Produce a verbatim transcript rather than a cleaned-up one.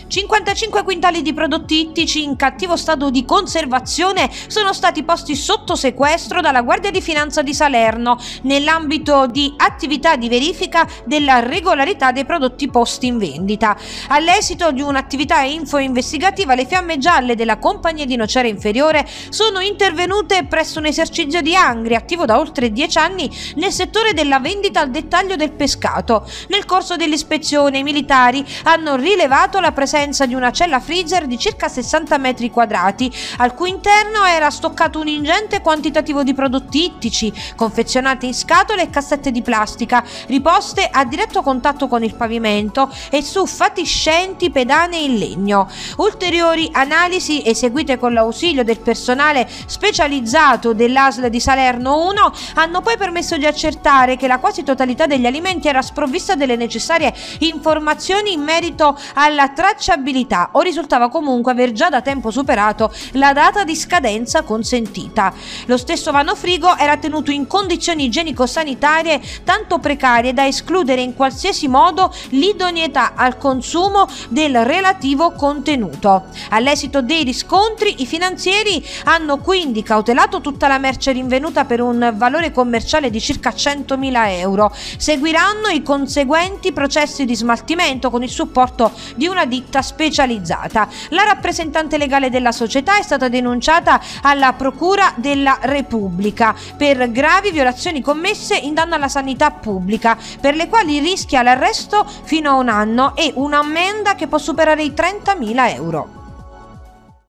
cinquantacinque quintali di prodotti ittici in cattivo stato di conservazione sono stati posti sotto sequestro dalla Guardia di Finanza di Salerno nell'ambito di attività di verifica della regolarità dei prodotti posti in vendita. All'esito di un'attività info-investigativa, le Fiamme Gialle della Compagnia di Nocera Inferiore sono intervenute presso un esercizio di Angri attivo da oltre dieci anni nel settore della vendita al dettaglio del pescato. Nel corso dell'ispezione i militari hanno rilevato la presenza di una cella freezer di circa sessanta metri quadrati, al cui interno era stoccato un ingente quantitativo di prodotti ittici, confezionati in scatole e cassette di plastica, riposte a diretto contatto con il pavimento e su fatiscenti pedane in legno. Ulteriori analisi eseguite con l'ausilio del personale specializzato dell'A S L di Salerno uno hanno poi permesso di accertare che la quasi totalità degli alimenti era sprovvista delle necessarie informazioni in merito alla tracciabilità o risultava comunque aver già da tempo superato la data di scadenza consentita. Lo stesso vano frigo era tenuto in condizioni igienico-sanitarie tanto precarie da escludere in qualsiasi modo l'idoneità al consumo del relativo contenuto. All'esito dei riscontri, i finanzieri hanno quindi cautelato tutta la merce rinvenuta per un valore commerciale di circa centomila euro. Seguiranno i conseguenti processi di smaltimento con il supporto di una ditta specializzata. La rappresentante legale della società è stata denunciata alla Procura della Repubblica per gravi violazioni commesse in danno alla sanità pubblica, per le quali rischia l'arresto fino a un anno e un'ammenda che può superare i trentamila euro.